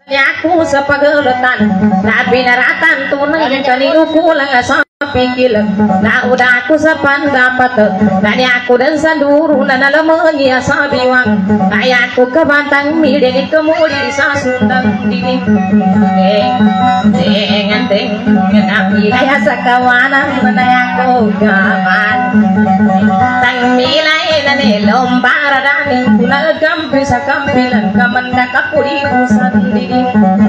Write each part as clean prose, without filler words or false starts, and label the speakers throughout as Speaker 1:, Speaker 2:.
Speaker 1: Aku sepagaletan Nabi naratan tunang kani ukulang pikil na udah aku sapan dapat nani aku dan sanduru nana lemengi sabiwang ayahku kebantang mideni kemudi sasundang dini dengan nabi ayah sakawanan menayako gaman tang milai nani lombara dani kunagam bisa kampilan kamanda kapuri sandiri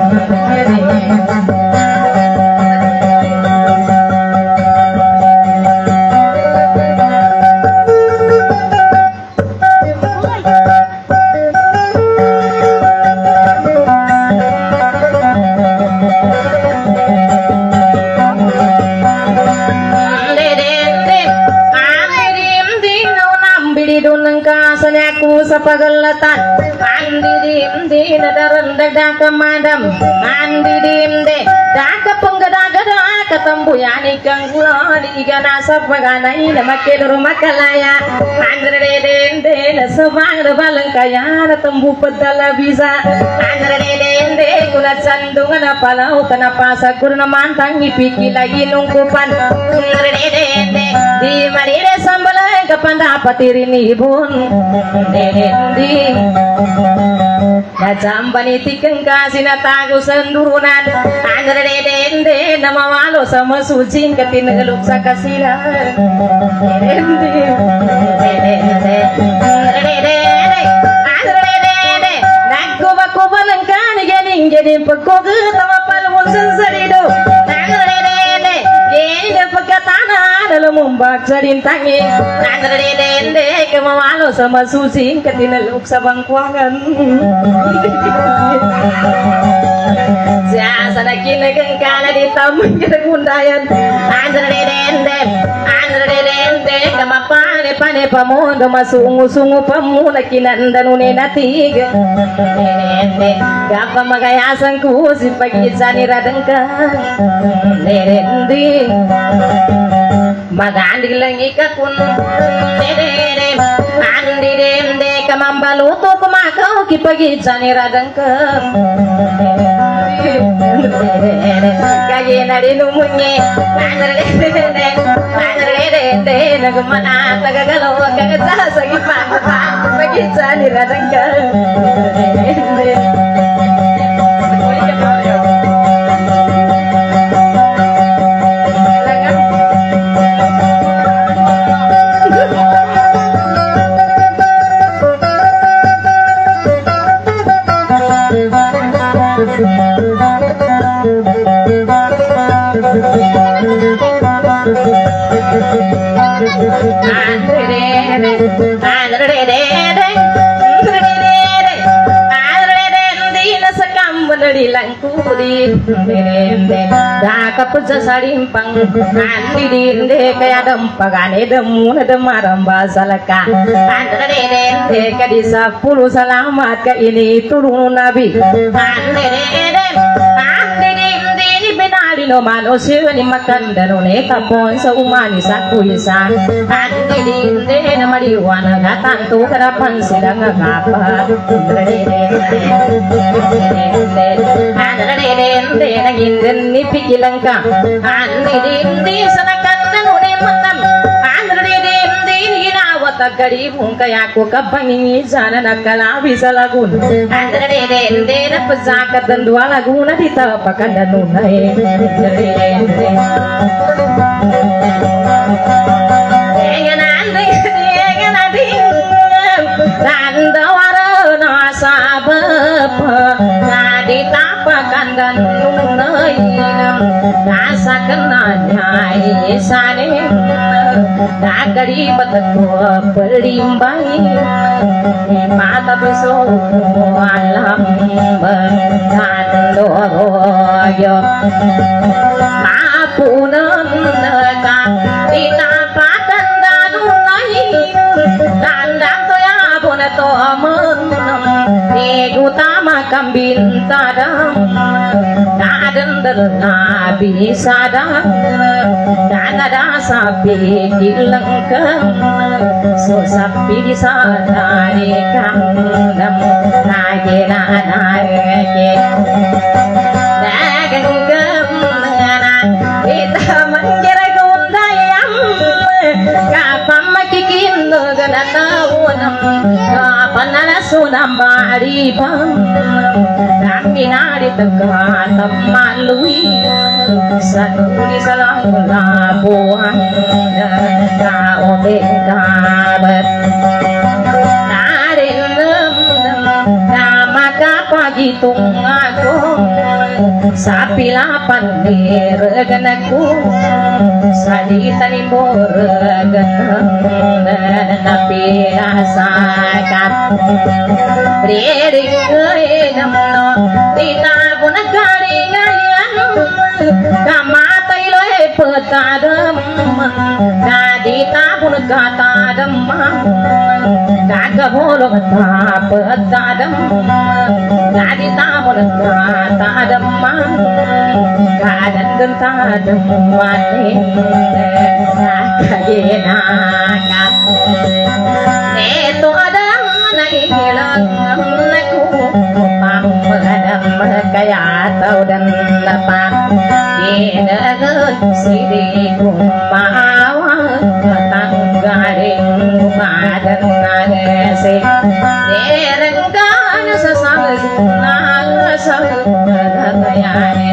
Speaker 1: aku sepagelatan andi dim nadaran dadah kemadam andi dim de dak penggada-gada ketembuyani kang kula digana sapaganai make rumah kalaya andre dim de sebang baleng kaya tembu pedala bisa andre dim de kula sandungan palau kenapa sakurna mantang ipiki lagi nungkupan andre dim de di marire sambal kapan dapat irini bun dendi Jambani tikeng kasih nataku sendurunan Andre dende nama walu sama sucing ketin geluk sakasila Dendi Andre dende Naku baku balengkani gening jadi pekoge sama palmun sensarido Andre dende gini pekatana dalam membak sadintangi Andre dende kemawalu sama sucing ketin geluk sabangkuangan Siasa nak kini kengkala di tamu kita kundayan Andre dende kama pane pamondo masungu pamuna kinanda nune natiga dende gapa magayasan ku si pagitsani radengka dende magandi langi kakun dende andi dende kamambaluto kumakau ki pagitsani radengka kaya nari numunye dende nagumana tagagalaw kagata sa gipang pagitsani radengka Kapsa sarimpang andi dinde kaya dempagane demuna demaram basalaka andre dende kadisa pulu selamat ke ini turun nabi andre dinde benali no manusia ni makan danone kapon seumani sakuisa andre dinde namariwana gatantu karapan sedang ngapa andre dende nangin ni pikilang andi dindi sanakan nune matam andre dindi hinawata garibung kaya ko kabangi sana nakala bisa lagun andre dindi na pazakat dan dua laguna ditapakan dan nunai dengan andi randa warna sabab ditapakan dan nunai rasa kenanya isane nagari betul perimbangi mata besok alam berkandoroyo mapunan neka ditapakan dan nunai dandang toya puna tomen utama kambing tadam dan nabi sadang dan ada sapi dilengkeng so sapi disadari kandam nage pang kami nari tegak temalui satu di salah labuan tak obe kabar nari nama pagi tungaku sapi lapan diregenaku saditani boregen napi asakan riring namno tita pun karingan kamatai loe petadem kadita pun kata demam kagak bolong tak petadem kadita pun kata demam kadan genta demane kagenakan neto adam naik hilang naku pamadam kaya tau dan lepas ina sidi kumawa tanggaring madan nagese derengkan sesang nasa kayane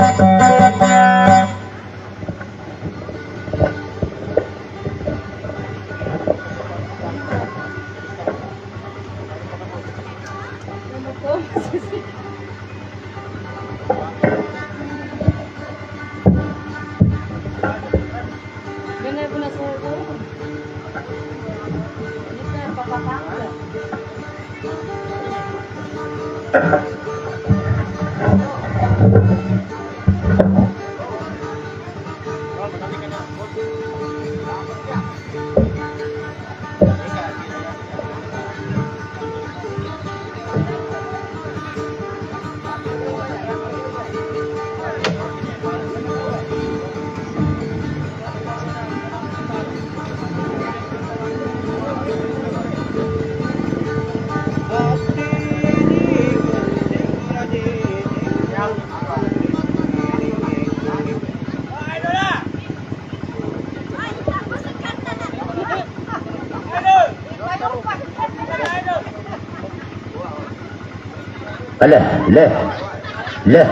Speaker 2: Alah, lah. Lah.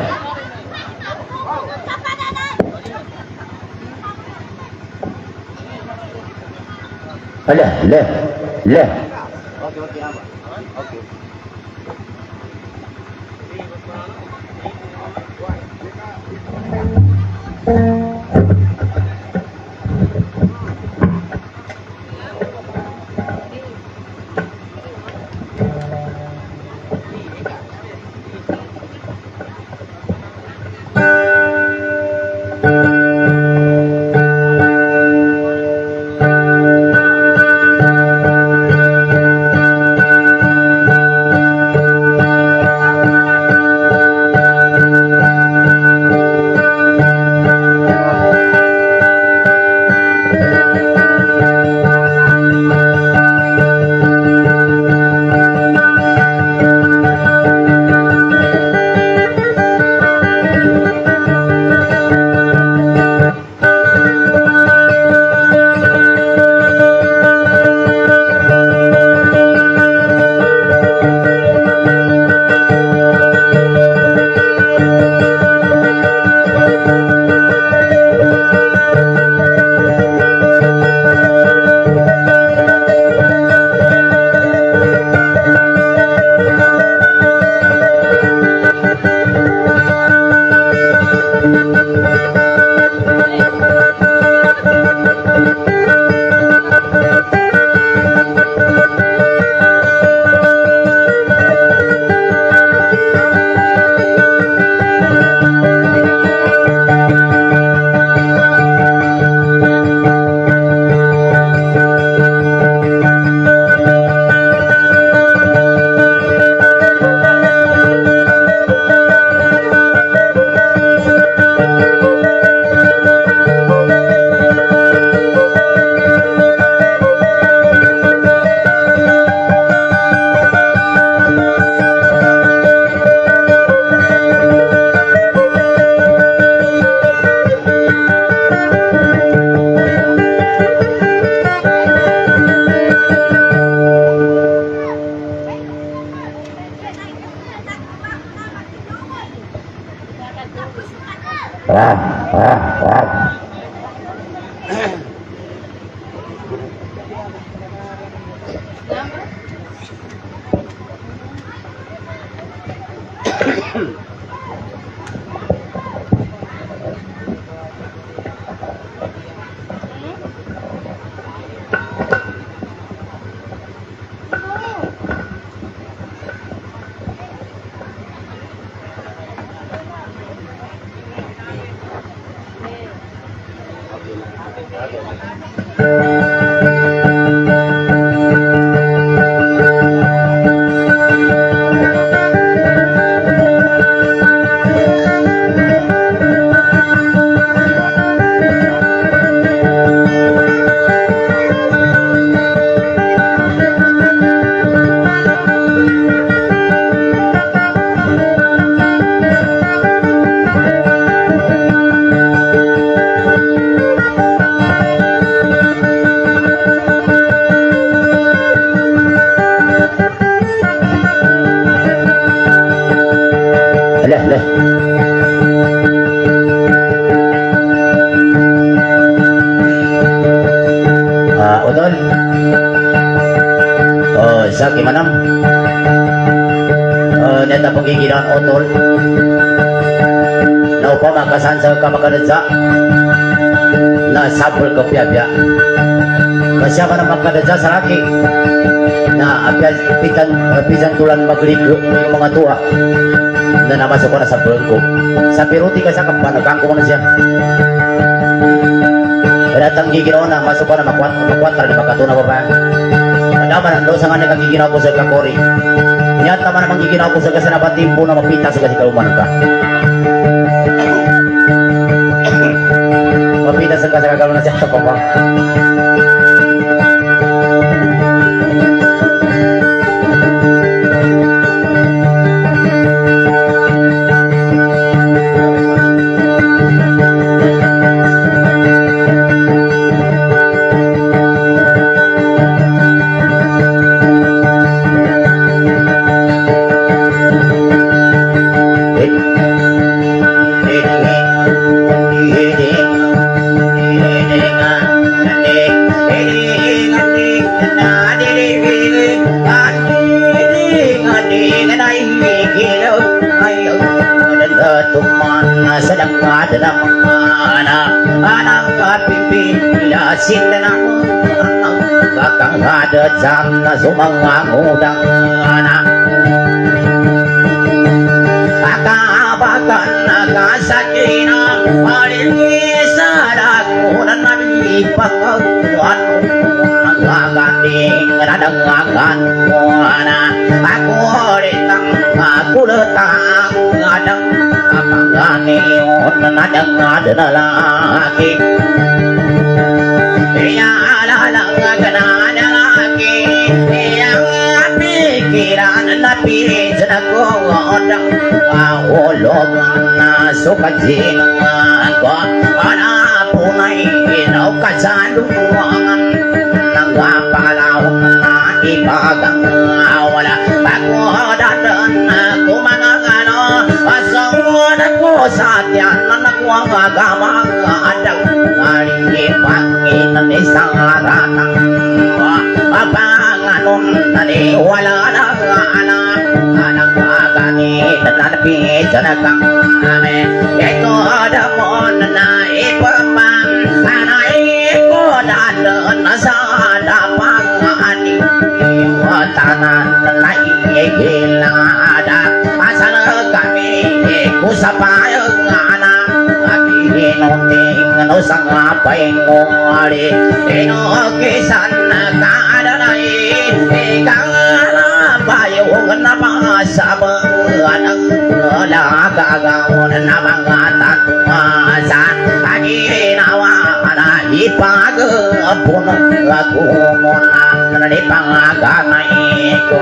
Speaker 2: Alah, lah. Lah. Okey. Okey. Gimana? Neta pagkikinan otol. Naupa makasan sa kamakadadsa. Nasabol ka piya-piya. Masya ka na makadadsa sa laki. Na pisan tulan magligo yung mga tuwa. Na namasok ko na sa bangko. Sa piruti ka sa kapanagangko ko na siya. Datang giginaw na, masok ko na makwatra di makatuna pa ba? Naman ang dosa nga nagagiginaw ko sa kakori. Nyat naman ang magiginaw ko sa kasanabat timpo na mapita sa kasi kauman ka. Mapita sa kasagagalo na siya sa papa. Ada jam na sumangangudang anak akabakan nagasakina alisarakun nalipangkuan nagaganding nadagangan anak aku letang ngadang apanganion nadang lalaki ya lalang ganada pikiran napi jenagong odang awolong na sukajin ko ana punai inau kacandungan nangapalaw na ipagang awala pagodadan kumangano asawon ko satyan nakuang agama adang alipangin ni sangaratang apanganon tadi wala na anak agani tanapi janakang ame ito damon na ipamang anay ko dadon sa dapangani watanan na igilada asal kami kusapayang anak Inunting usang apay ngoli Inukisan kadanay Ikang nabayong napasabangan Nagagawon na mga tatuasa Aginawa na ipagapun Ako muna Nalipangaganay ko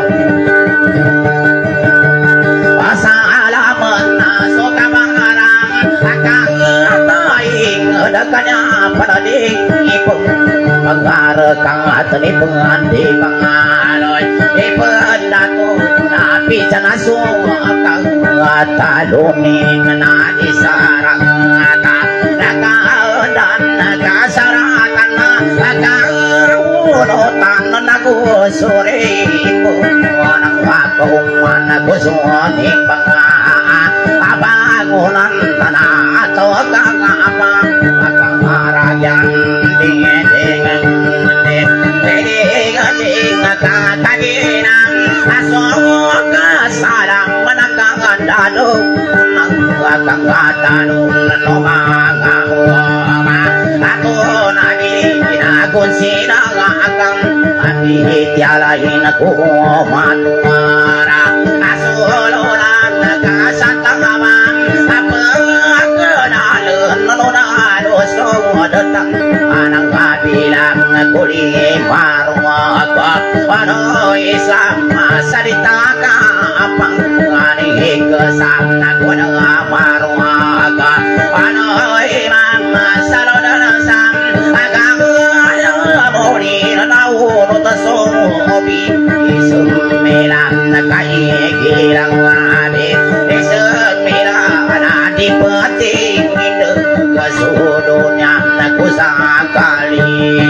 Speaker 2: Pasalamat na sukabangarang Kanya panaling ipong Pag-arakang at ipangandi pangaloy Ipandato na pisa na sumakang taluning na isarang nakaundan nakasaratan nakarunutan nagusuri mo ng wakuman nagusuning mga abangunan na ato kakapang kakamarayan ding kakaginang asong kasalang manakagandalo ng kakangatalo ng mga uwama ako na ginagonsina akang atihityalahin ako manuara asululan nagkasatakaman apagkanalan nalunalos datang anang kabilang kulimaro ako ano isang salita ka apang kesam nakunang amaro ako ano imang salodanasan agang amori na naunod sobi isumilang nakaigilang abi isumilang adipating kasudunya nakusakali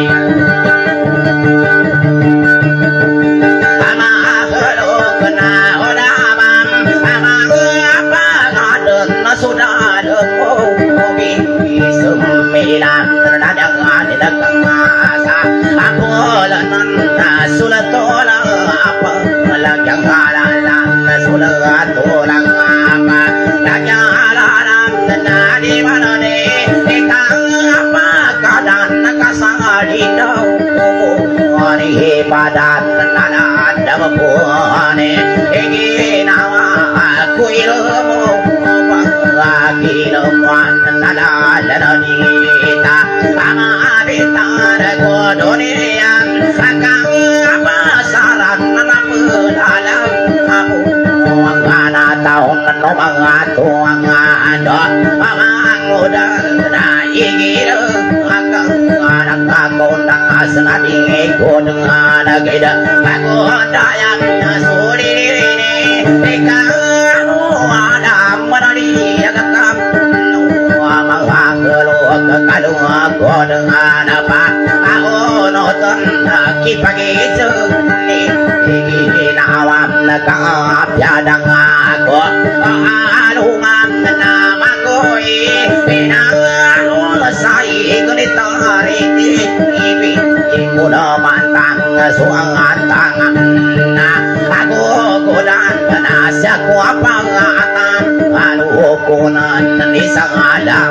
Speaker 2: sudah demobi sembilan terdadangan di dagang masa aku lanan sudah tolak apa lagang halalan sudah tolak apa lagang halalan di mana nih ikan apa kadang nakasari dau hari badan nana ada buane ingin aku ilmu lagi lemuan nadalanita amabitan ko dunia akan pasaran nampulalang aku ngana tahun no mangatuang ado amangudan na igir akan anak aku nang asnadi ko dengan agida aku dayang suri ikan ada menari agakam manganggelok kalung aku dengan apa aku nonton kipagi seni nawam nakapyadang aku alungan namaku pinang sai kunitari ibi kuda mantang suangan tangan aku kudan nasa ku apa ngatan alukunan ni sangalang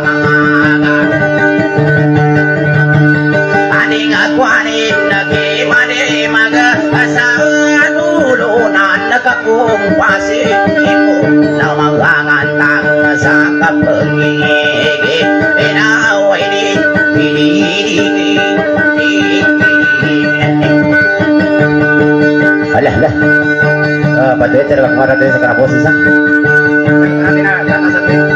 Speaker 2: aning aku anin nagimani maga asatulunan nakakumpasi ibu namangangan tang sa kapengigi pinaway di alah lah patuloy talaga kumara tayo sa karaposis ha natin na gana sa tayo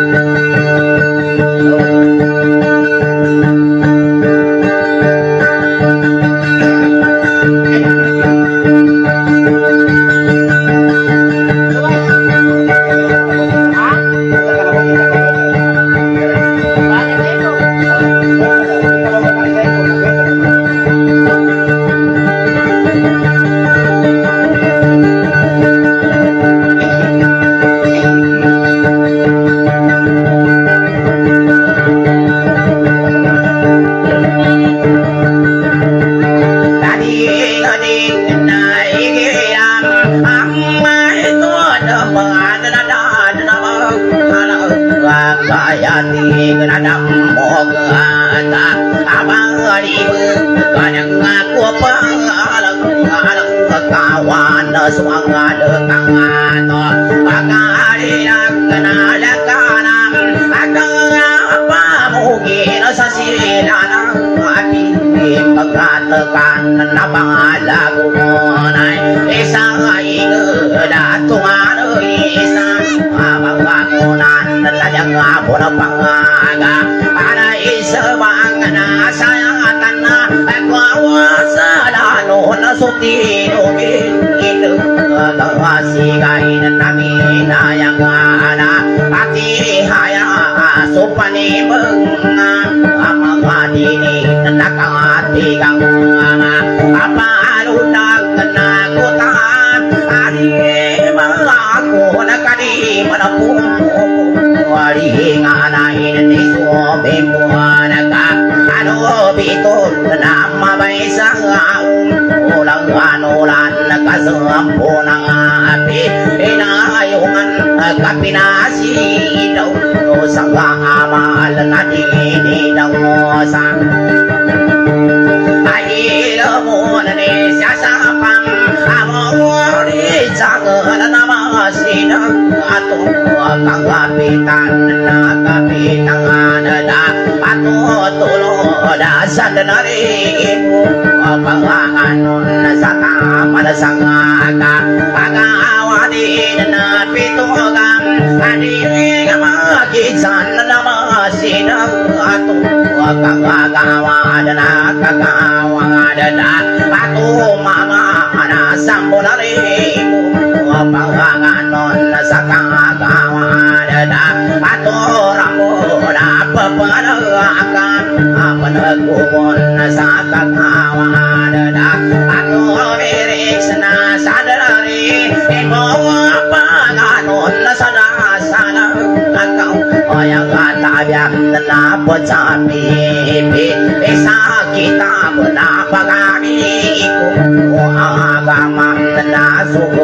Speaker 2: kayati kenadam mogata abang ribu kadang aku pengalang kawan suang dekang ato pagalilang kenalakanam akang apa mungkin sasilanang hati pagkatakan na pangalago monay isang datungan isang abang-bangunan talagang ako na pangaga para isabang nasayatan na agwawa sa lalo na suti itu kasih kain nami nayang ana ati haya supani mengang amang dini nakati kang apa lunak kena kutan adi malaku nakadi manapun wali nganain di suami muanaka anu bitun nama baisang ulang anulan kasampunang api inayungan kapinasi daw sang amal nadini daw sang ay lamun ni sasapang amori jangan nama sinang atau kapitan ada atau tulo dasar dari ibu panganganon saka pada sangaka pagawadi na pitugam adiri kamakisan nama sinang atau kagagawa na kagawa na atu mama ana sambulari panganganon saka gawa na atu ramona papanakan apanagumon saka gawa na atu miris na sadari imo panganon sadasana akau oyang tabiak na pocapi bisa kita menapagani ku agama na suku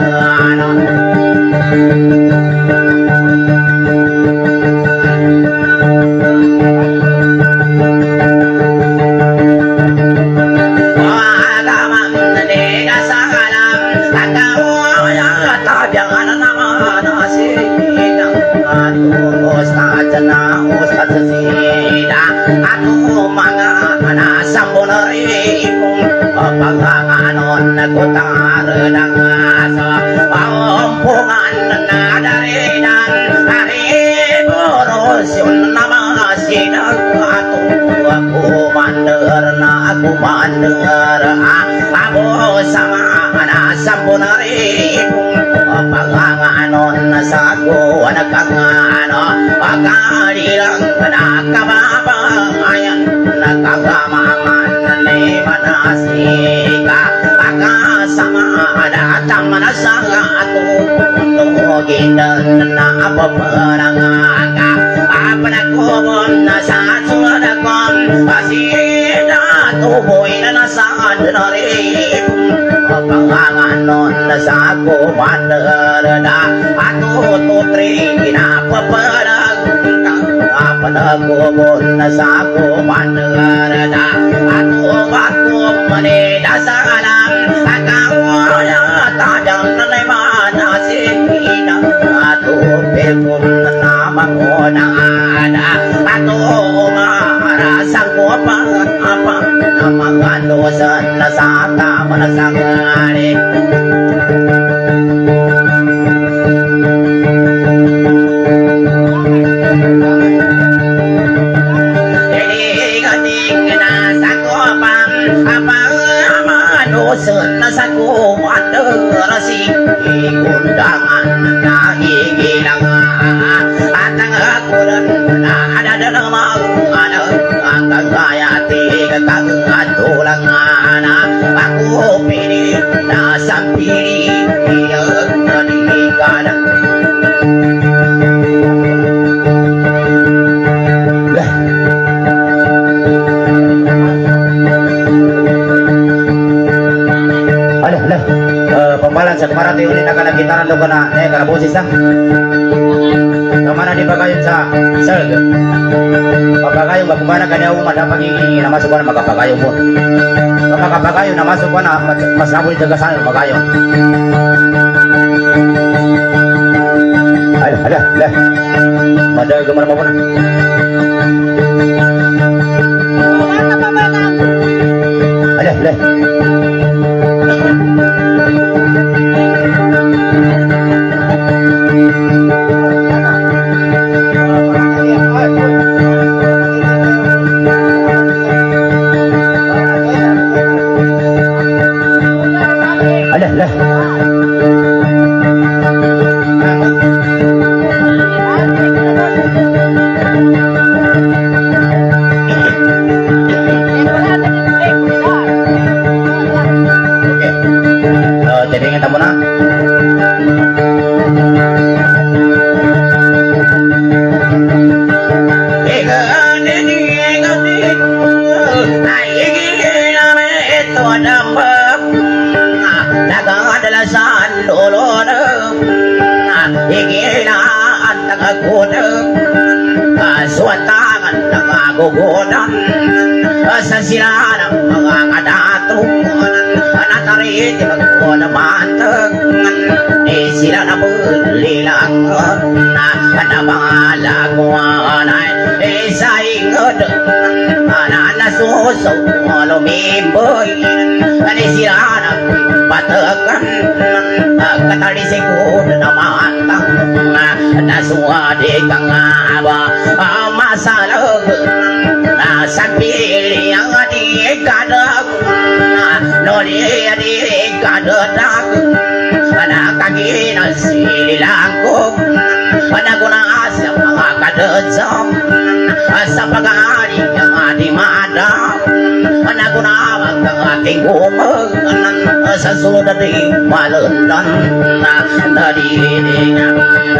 Speaker 2: panganganon kutarang asa pampungan nadarinan hari borosun nama sinang aku mandar na aku mandar aku sama na sampunari panganganon saku anakangano akadilang nakababangayan nakagamaman ni manasika akasama datang manasanga atu tungogin na apa perangaka apa nakobon na sa suadakom pasida tuboy na nasaan dari panganganon sa ko mandarada atu tutri pinapaparag panagubon sa ko mandarada atu bakum mani dasalam akawaya tajam nanay manasina atu pekum na mangona ada atu marasang ko apa namangalosan na sa tama na sangari dosen saku manderasi undangan na igilang atang akulan na ada dalam ada angka gaya tiga kagatulang ana aku pilih na sampiri yang dikada pembalan sa marati uli na kanagitaran do kana kana boses na kamana di pagayon sa serg papagayon magkumana kanya umadapang na masuk na magpapagayon mo kapagpagayon na masuk na masabol jaga sa pagayon ay ada lah madal gamar mo na ada lah suwatangan nangagugunan sa sila ng mga kadatungan natarit magkunamantan sila na bulilangan na mga laguan ay sa ingod na nasuso lumimboy sila na patakan katalisikod na matang nasuwadi kang aba masalag sapili ang di kadag noli di kadadak nakagina silangkog nagunas ang mga kadadzam sa pag-aari ang ating madam nagunawag ang ating umag sa sunod di malundan nadidigan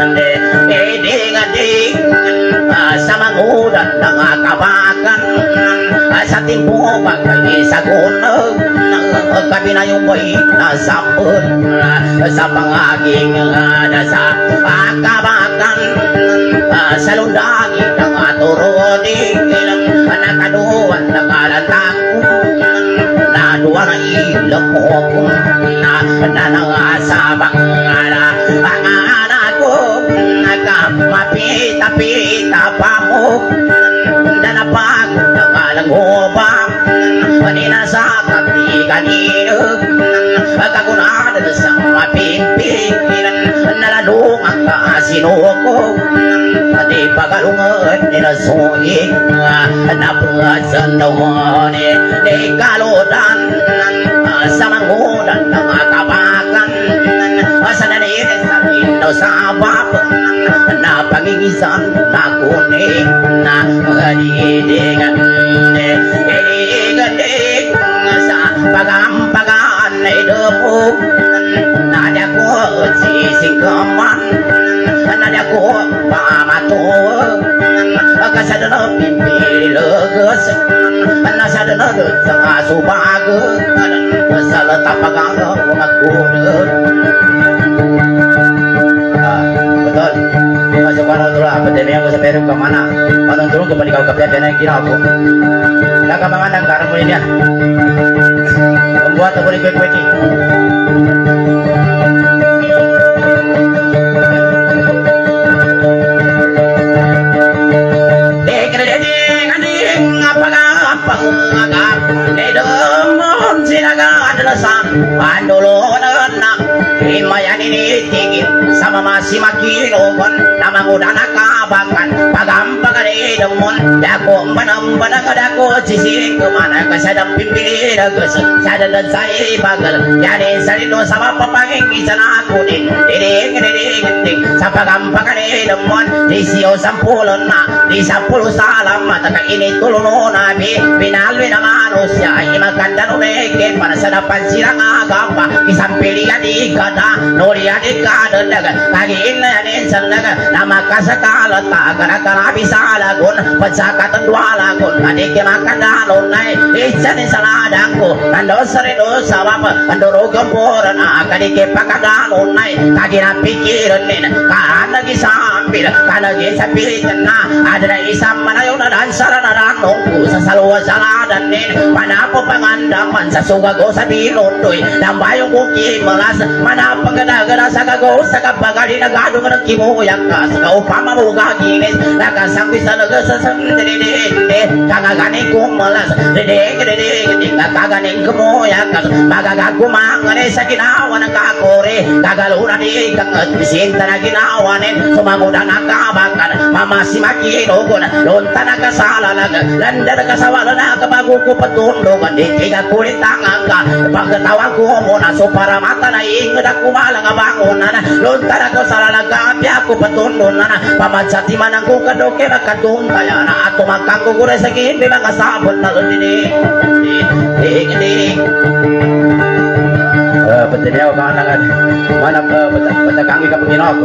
Speaker 2: sa mangudan ng kabakan sa timpubag sa gunag kami na yung may nasambol sa pangaging sa kabakan sa lundangin ng turunin nakaduan ng alatang naduwa na ilang mo na nangasabang ang anak ko mapita-pita pa mo nanapagod ng alang ubang paninasakap di kanino kagunahan sa mapimping nalalung ang kasinuko di pagalungan ninasuing napasan naman di kaludan sa mangudan ng kabakan sa nanirin sa ito sa bapang na pangingisan na kuning na kadidigan kadidigan sa pagampagaan na idupog nada ko sisingkaman nada ko pamatuog kasadana pimpilagas nasadana sa kasubag sa latapagang magkunod betul masuk panonton apa demi yang saya perlu kemana panonton kembali kau kepiat yang kira aku nak kemana karena ini ya membuat aku kue-kue ini sama masih makinuman namang udah nakabakan pagampagan idamon dako manambanang dako sisiring kemana kasadang pimpili dagus sadang dan saya bagal jadi salino sama papanging bisa aku ding sa pagampagan idamon di siyo sampulon na di 10 salam mata ini tulungan nabi pinalwi ng manusia imaganda numeke para sa dapan silang agapa isampilian ikada nurian ikada kagiin na yan sa naga na makasakala ta karakara bisa lagun pagsakatan dua lagun adik makadalon na isa din sa ladang ko ando sa rino sa wapa ando rogang pora na kadike pakadalon na kaginapikiran din kaanagisampil kanagisapilitan na ada na isang manayo na dansara na ranong ko sa salwa sa ladan din manapo pangandaman sa sugago sa binundoy ng bayong kuki malas manapagada sa kagaw sa kapagari nagado ng kimuyak ka sa kaupama mo gaginis nakasangwi sa nagasasandidinde kagaganing kumalas didig kagaganing kumuyak ka magagagumangan sa ginawa ng kakore kagaluna di kangat bisinta na ginawanin sumangudan ang kabakan mamasimakinugon lonta na kasala landa na kasawala na kabaguko patundungan di tiga kulit tangang ka pagkatawag ko muna so para mata na ingod ako malang abangunan lonta na kasala nagabi ako patundunan pamatsati man ang kukadoke makatuntaya na ato magkakugure sa kimbi mga sabon na lundini Betulnya mana kan mana pedagang ikan begini aku.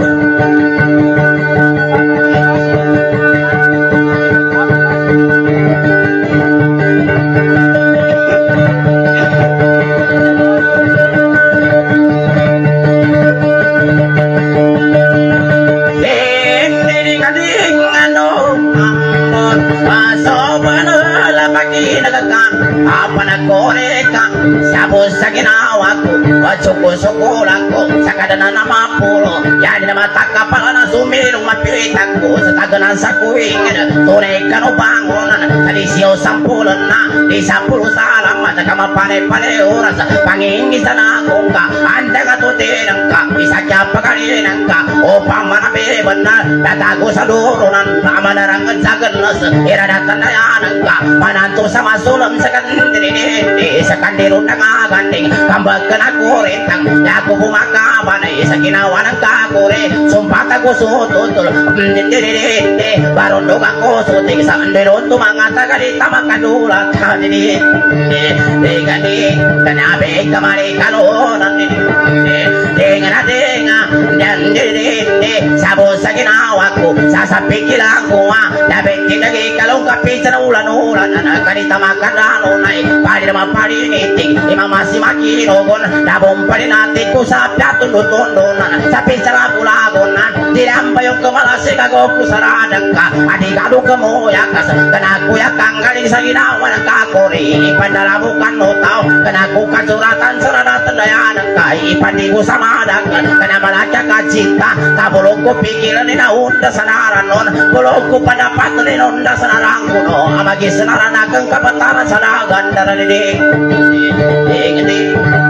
Speaker 2: pari nagaka apa nagkoreka sabos sa ginawa ko at suko-sukulan ko sa kadana na mapulo yan na matakapala na sumilong mapilitan ko sa taganan sa kuwingin tunay ka no bangonan alisyo sampulan na di sampulo sa alamat ka mapane-pane oras pangingi sa nakong ka anda ka tutinang ka isa kya pagalinan ka upang manabiban na tatago sa durunan na manarangad sa ganas iradatan na yanan ka mananto sa masulam sa kandinindi sa kandiro na ngaganding kambag ka na kurintang yaku bumakabanay sa ginawa ng kakuri sumpata ko sututol dindindindi barundo ka ko suting sa andilon mga tagalita makadulat ka dindindindi kanabi kamari kalunan dindindindi dindindindi sabos sa ginawa ko sasapikilan ko labing tinagi kalong kapi sa ulan-ulan kanita makaranunay pari naman parinitig imamasi makinogon labong pa rin natin ko sa piatun-tutundunan sa pisarapulagonan dilampa yung kamalasi kagopo sa radang ka adigado ka mo yakas kanakuya kang galing sa ginawa ng kakuri ipandalabukan mo tao kanakukan suratan sa radatan dayanan ka ipandigo sa madagan kanamalakya ka cinta tabulog ko pikilan ni naunda sa naranon bulog ko padapat ni nunda sa narangkuno amagis na ranakang kapataran sa dagan daranidig ding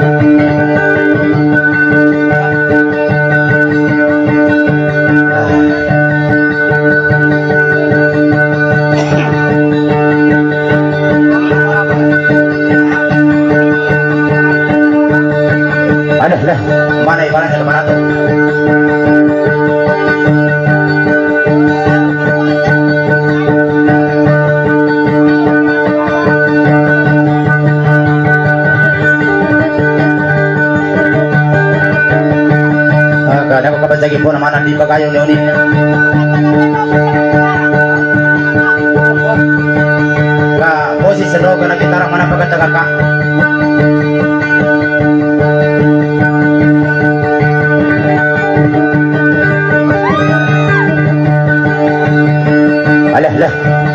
Speaker 2: mana ibarat ke mana tuh ada kapan lagi pun mana di bagayong leoni ka posisi lo kana kita orang mana pagkataga ka lah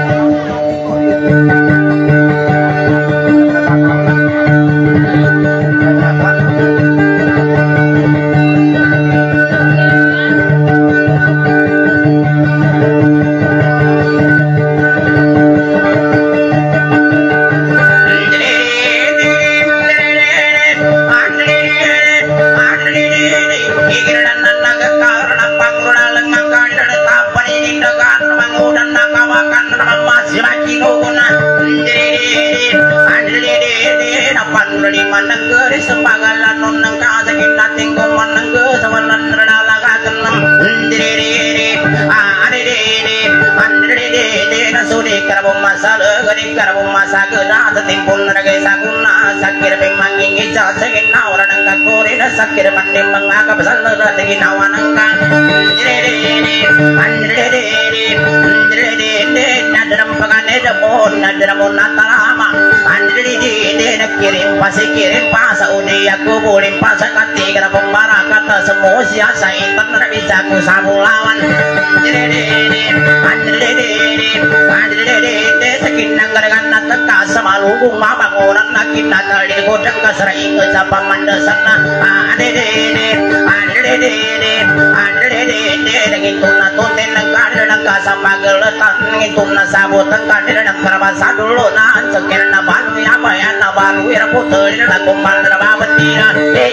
Speaker 2: sakit mandi mengaka besar lagi ginawa ng kan nadaram pagane damon nadaramon natalama nakirim pa sa uni aku bulim pa sa katiga na pembarakat semua siasa intan na bisa ku sabulawan sakin nang garagan nataka sa malugong mabangunan nakin natalin ko dang kasraing sa pamandasan na nangin tunatuntin ng kader ng kasapagalatan nangin tunasabutan kader ng karabasa dulo na ansagin na balu yabayan na balu iraputul na kumbal na babatira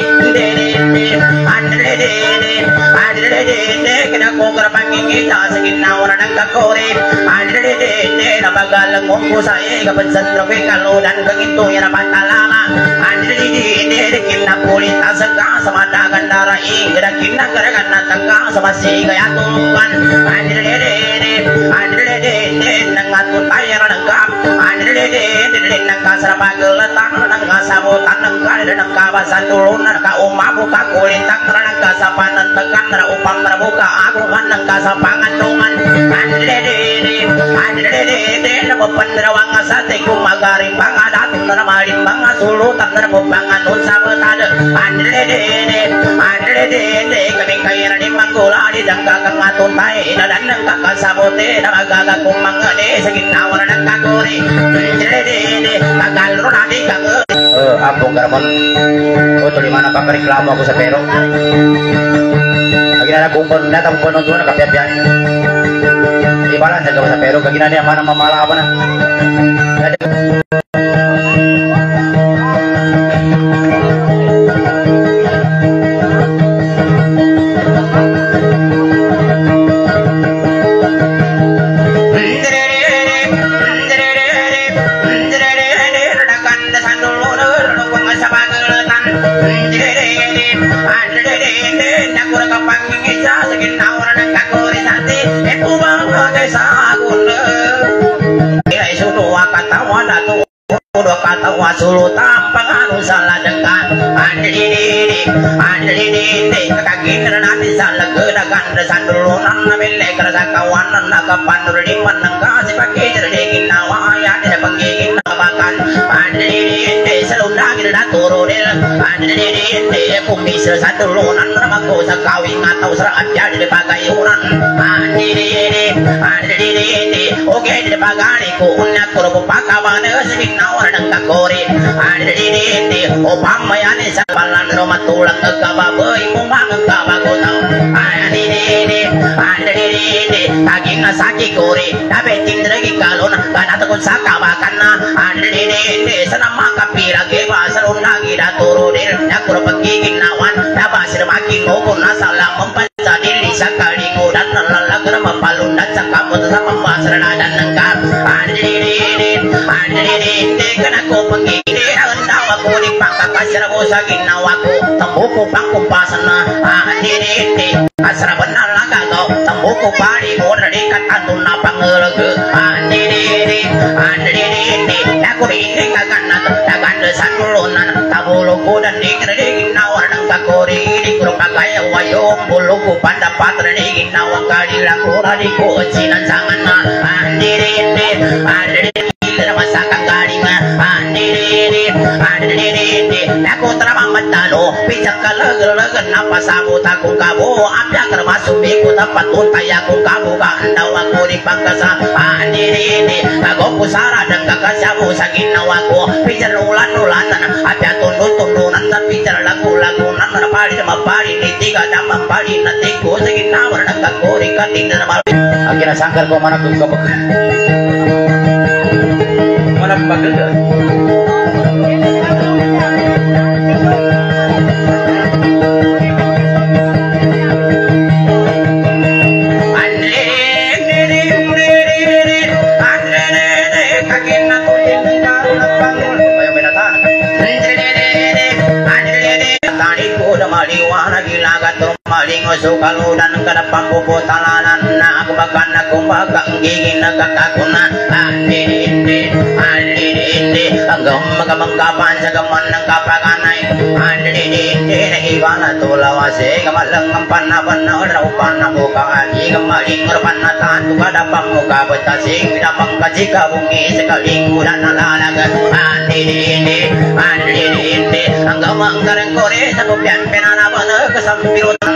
Speaker 2: kena ko karapangin kita sa ginawa ng kakori na bagalang mong sa kapansan na kaludan kagito yan na pantalama kinapulita sa kasa madagan daraing kinagaragan na tangka sa masigay at tulungan nangatun tayo ng kap nagkasarapagalatan nagkasabutan ng kalir nagkabasan tulong nagkaumabo kakulintang nagkasapanan tegan upang nabuka agungan nagkasapangan tungan napapandarawang asate kumagaring pangadatong naramaling mga sulutan naramubangan nun sa betade kaming kaya na ni manggula di dangka kang atuntay na dan ng kakasabot
Speaker 3: te nagaga kumangane sa ginawa ng kaguri dede tagalro na di kaguri
Speaker 2: Ampong karamon. O tuloy man ang pagreklamo ako sa pero. Kagina na kung natang puno doon nakapiat-piat. Ibalan sa gawa sa pero kagina niya man ang mamalawa na.
Speaker 3: Sulu tampang anu salah dekat andini kagina nanti salah gedakan desan dulu nana bele kerja kawanan naga pandur di mana kasih pakai jadi nawa ya dia penggigin nabakan andini selalu lagi dah turunil andini kumis satu lunan nama ko sakawing atau serap jadi dipakai uran andini oke dipakai ku unyat kurang pakawan sebinawan dengan kori andini opamayane sa balan rumah tulang kegababoy mumang kebagotau andini taging nasaki kori tapi tindragi kalon kana takut sakabakan andini sana makapira geba sarun lagi daturudir nakur pagiging nawan nabasir makin ngokon nasalang membaca diri sakali ngudan nalalag na mapalun dan sakamot sa mambasar na dan nangkap andini kana ko pagiging aku di pangkakasir mo sa ginawa ko tambuko pangkumpasan na andini asra benar lang kagaw tambuko pari mo na di katandun na pangalag andini ako rin kagana naganda sa tulunan tabulog ko dan di ginawa ng kakori di ko kagaya wayong bulog ko pandapat na di ginawa kalilang ko na di ko sinansangan na andini na masakang galing andini aku teramang matalo pijak kalag-lagan napasabot akong kabo apya termasuk biku dapat tuntay akong kabo kaandaw ako di pagkasa andini kago pusara dan kakasyamu sa ginawa ko pijar ulan-ulanan apya tundun-tundunan sa pijar lagu-lagunan napali na mapali ni tiga na mapali na tigo sa ginawa ng kakori kating na mapali
Speaker 2: Akhirnya sangkar ko mana kung kabag. Mana pagkagal.
Speaker 3: Sukaludan kada pambubutalanan na aku bakan aku bagang gigin nagkakakuna andini hanggang magamangkapan sa gaman ng kapaganay andini na ibana tulawasi kamalang ang panaban na upan na buka ali kamaling urpan na tanto kada pamuka batasing pinapang kajika bungi sa kalingkulan na lalagan andini hanggang manggarang kore sa kupyan pinanaban na kasampirutan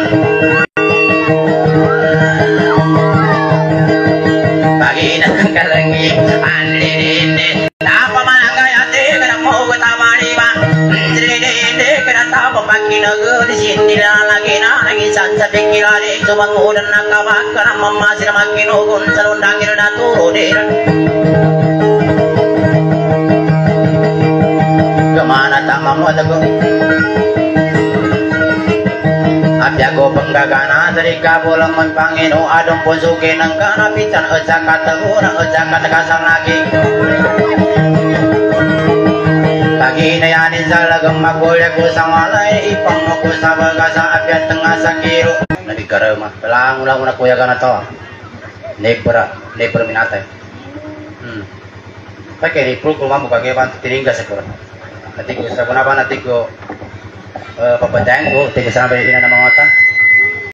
Speaker 3: pagi ng kalangi andini apa manangayate kadang mau ketamani bang andini kadang tapo pakinago di sini lagi na nangisan sa pikiran itu bangunan nakabak karena mamasir makinugun sa lundangin na turunin kemana tama mo tago Abya ko penggagana dari kabulang Panginoon adong pusukin ng kanapitan at sa katagurang at sa katagасang lagi Paginayanin sa lagang magulya ko sa malay ipang mo ko sa bagasa abya tengah sa kiro Nabikarama, palang ulang kuya ka na to Never minatay Pake ni pro kuma mo kagayan tiringga sa kura Nati ko sa kunaba nati ko papadaan ko tiga sana balik ina ng mga otak